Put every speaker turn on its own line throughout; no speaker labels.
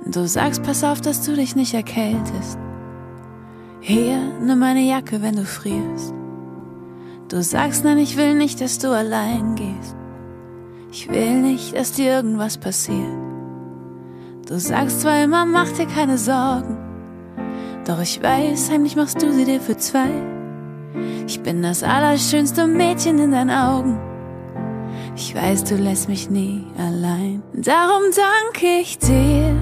Du sagst, pass auf, dass du dich nicht erkältest. Hier, nimm meine Jacke, wenn du frierst. Du sagst, nein, ich will nicht, dass du allein gehst. Ich will nicht, dass dir irgendwas passiert. Du sagst zwar immer, mach dir keine Sorgen, doch ich weiß, heimlich machst du sie dir für zwei. Ich bin das allerschönste Mädchen in deinen Augen. Ich weiß, du lässt mich nie allein. Darum danke ich dir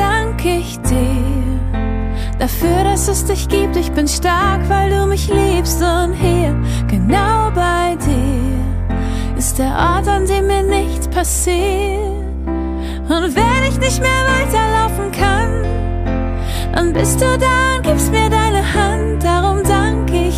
dafür, dass es dich gibt. Ich bin stark, weil du mich liebst. Und hier, genau bei dir, ist der Ort, an dem mir nichts passiert. Und wenn ich nicht mehr weiterlaufen kann, dann bist du da und gibst mir deine Hand. Darum danke ich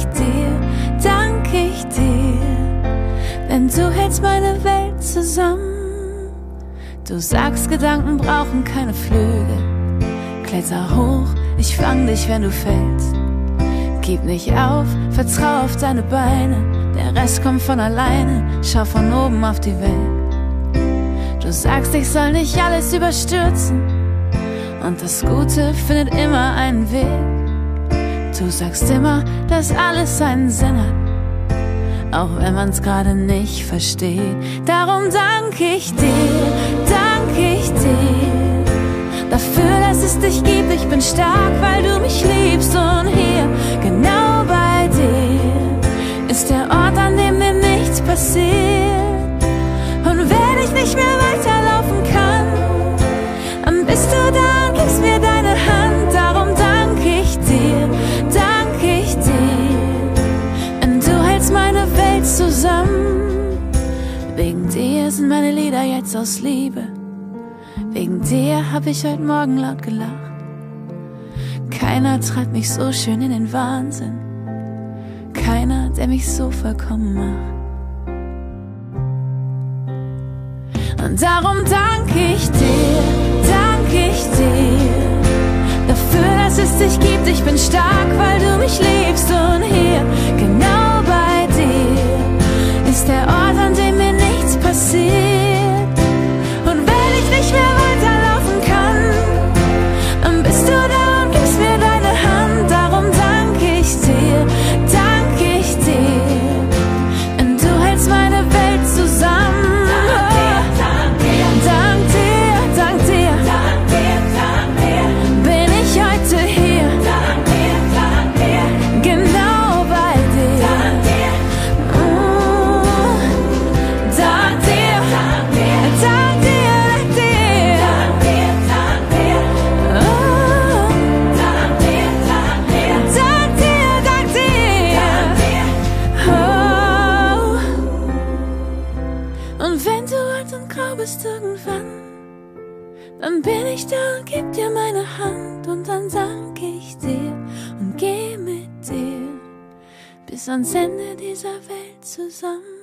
dir, denn du hältst meine Welt zusammen. Du sagst, Gedanken brauchen keine Flügel. Kletter hoch, ich fang dich, wenn du fällst. Gib nicht auf, vertrau auf deine Beine. Der Rest kommt von alleine, schau von oben auf die Welt. Du sagst, ich soll nicht alles überstürzen, und das Gute findet immer einen Weg. Du sagst immer, dass alles seinen Sinn hat, auch wenn man's gerade nicht versteht. Darum danke ich dir dafür, dass es dich gibt. Ich bin stark, weil du mich liebst. Und hier, genau bei dir, ist der Ort, an dem mir nichts passiert. Und wenn ich nicht mehr weiterlaufen kann, dann bist du da und gibst mir deine Hand. Darum danke ich dir, denn du hältst meine Welt zusammen. Wegen dir sind meine Lieder jetzt aus Liebe. Wegen dir hab ich heute Morgen laut gelacht. Keiner treibt mich so schön in den Wahnsinn. Keiner, der mich so vollkommen macht. Und darum danke ich dir dafür, dass es dich gibt. Ich bin stark, weil du mich liebst. Und hier, genau bei dir, ist der Ort, an dem mir nichts passiert. Und wenn ich nicht mehr weiterlaufen kann, dann bist du da und gibst mir deine Hand. Darum danke ich dir, denn du hältst meine Welt zusammen. Und wenn du alt und grau bist irgendwann, dann bin ich da und geb dir meine Hand. Und dann danke ich dir und geh mit dir bis ans Ende dieser Welt zusammen.